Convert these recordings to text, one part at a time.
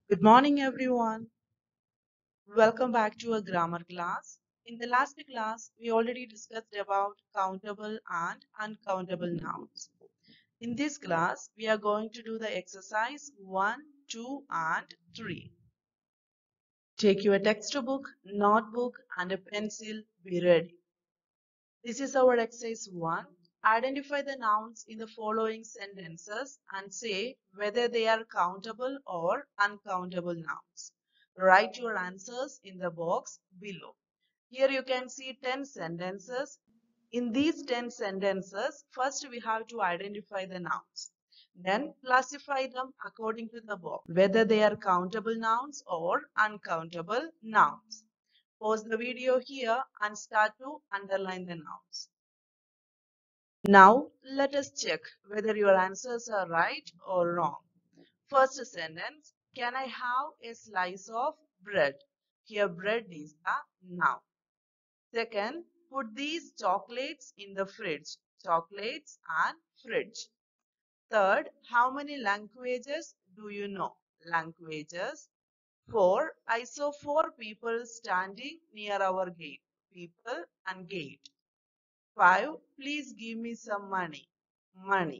Good morning, everyone. Welcome back to a grammar class. In the last class, we already discussed about countable and uncountable nouns. In this class, we are going to do the exercise 1, 2, and 3. Take your textbook, notebook, and a pencil. Be ready. This is our exercise 1. Identify the nouns in the following sentences and say whether they are countable or uncountable nouns. Write your answers in the box below. Here you can see 10 sentences. In these 10 sentences, first we have to identify the nouns. Then classify them according to the box, whether they are countable nouns or uncountable nouns. Pause the video here and start to underline the nouns. Now, let us check whether your answers are right or wrong. First sentence, can I have a slice of bread? Here, bread is the noun. Second, put these chocolates in the fridge. Chocolates and fridge. Third, how many languages do you know? Languages. 4. I saw 4 people standing near our gate. People and gate. 5. Please give me some money. Money.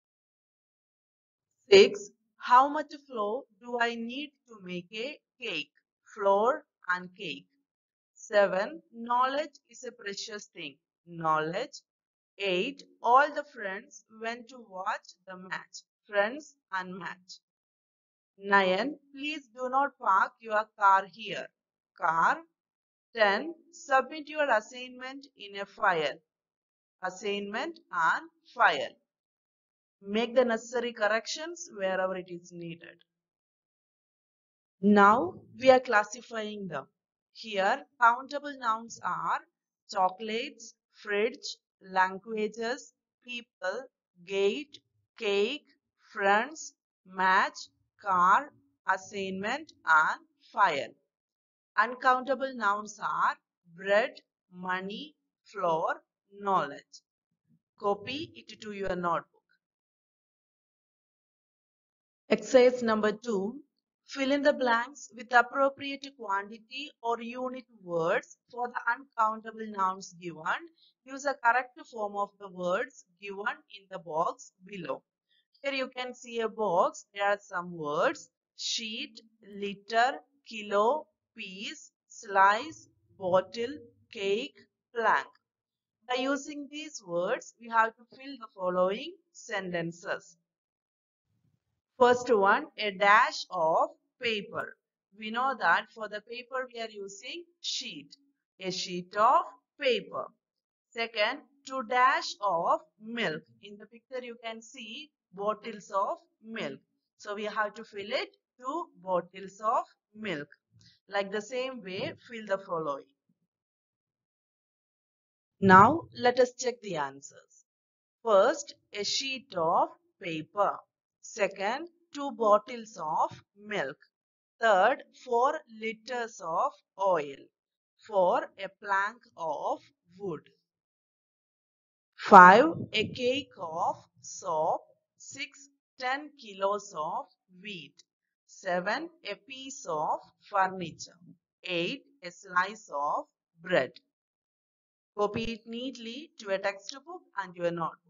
6. How much flour do I need to make a cake? Flour and cake. 7. Knowledge is a precious thing. Knowledge. 8. All the friends went to watch the match. Friends and match. 9. Please do not park your car here. Car. 10. Submit your assignment in a file. Assignment and file. Make the necessary corrections wherever it is needed. Now we are classifying them. Here, countable nouns are chocolates, fridge, languages, people, gate, cake, friends, match, car, assignment, and file. Uncountable nouns are bread, money, flour, knowledge. Copy it to your notebook. Exercise number 2. Fill in the blanks with appropriate quantity or unit words for the uncountable nouns given. Use a correct form of the words given in the box below. Here you can see a box. There are some words: sheet, liter, kilo, piece, slice, bottle, cake, plank. By using these words, we have to fill the following sentences. First one, a dash of paper. We know that for the paper we are using sheet. A sheet of paper. Second, two dash of milk. In the picture you can see bottles of milk. So we have to fill it 2 bottles of milk. Like the same way, fill the following. Now let us check the answers. First, a sheet of paper. Second, 2 bottles of milk. Third, 4 liters of oil. 4, a plank of wood. 5, a cake of soap. 6, 10 kilos of wheat. 7, a piece of furniture. 8, a slice of bread. Copy it neatly to a textbook and to a notebook.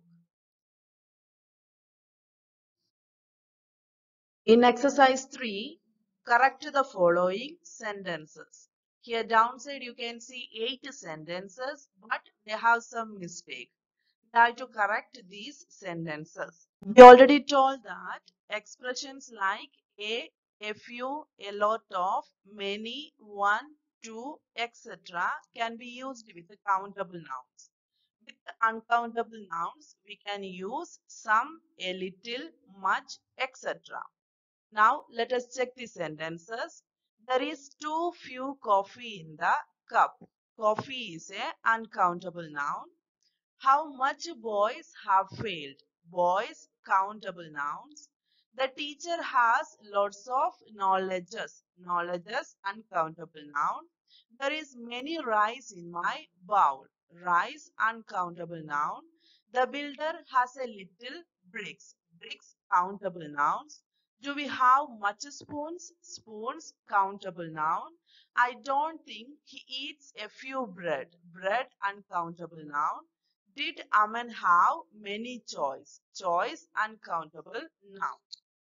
In exercise 3, correct the following sentences. Here downside you can see 8 sentences, but they have some mistake. We have to correct these sentences. We already told that expressions like a few, a lot of, many, one, two, etc. can be used with countable nouns. With uncountable nouns, we can use some, a little, much, etc. Now let us check the sentences. There is too few coffee in the cup. Coffee is a uncountable noun. How much boys have failed? Boys, countable nouns. The teacher has lots of knowledges. Knowledges, uncountable noun. There is many rice in my bowl. Rice, uncountable noun. The builder has a little bricks. Bricks, countable nouns. Do we have much spoons? Spoons, countable noun. I don't think he eats a few bread. Bread, uncountable noun. Did Aman have many choice? Choice, uncountable noun.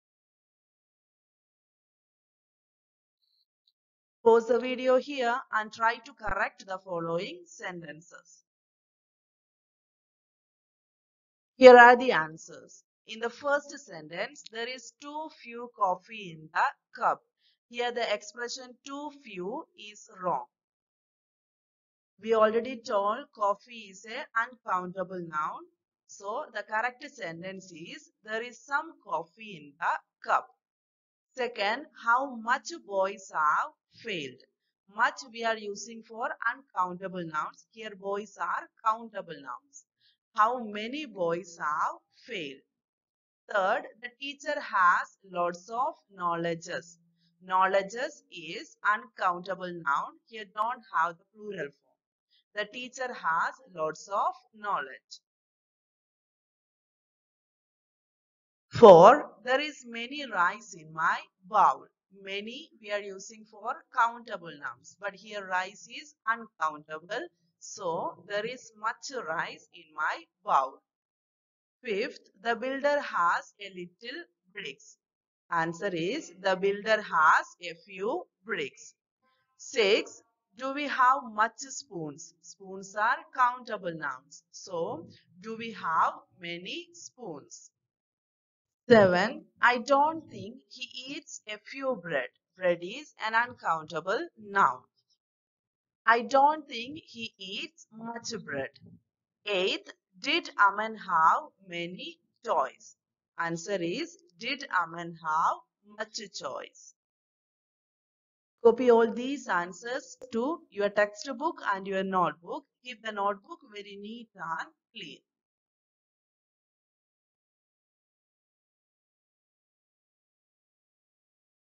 Pause the video here and try to correct the following sentences. Here are the answers. In the first sentence, there is too few coffee in the cup. Here the expression too few is wrong. We already told coffee is a uncountable noun. So the correct sentence is there is some coffee in the cup. Second, how much boys have failed. Much we are using for uncountable nouns. Here boys are countable nouns. How many boys have failed. Third, the teacher has lots of knowledges. Knowledges is uncountable noun. Here don't have the plural form. The teacher has lots of knowledge. 4. There is many rice in my bowl. Many we are using for countable nouns. But here rice is uncountable. So there is much rice in my bowl. Fifth, the builder has a little bricks. Answer is the builder has a few bricks. 6. Do we have much spoons? Spoons are countable nouns. So, do we have many spoons? 7. I don't think he eats a few bread. Bread is an uncountable noun. I don't think he eats much bread. 8. Did Aman have many toys? Answer is did Aman have much choice? Copy all these answers to your textbook and your notebook. Keep the notebook very neat and clean.